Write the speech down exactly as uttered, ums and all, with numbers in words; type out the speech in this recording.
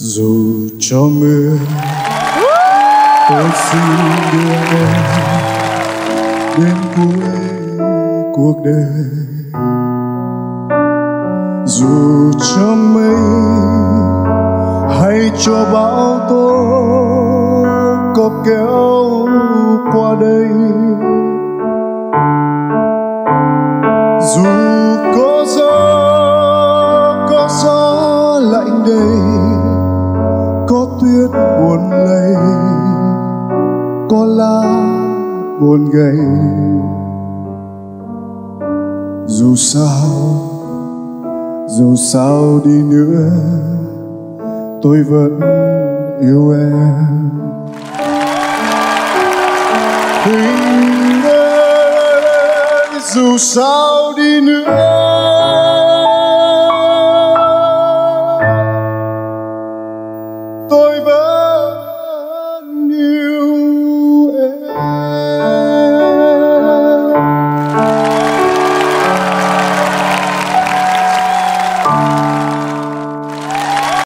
Dù cho mưa tôi xin đưa em đến cuối cuộc đời. Dù cho mây hay cho bão tố có kéo qua đây, dù có gió có gió lạnh đầy, có tuyết buồn lầy, có lá buồn gầy, dù sao dù sao đi nữa tôi vẫn yêu em. Tình ơi, dù sao đi nữa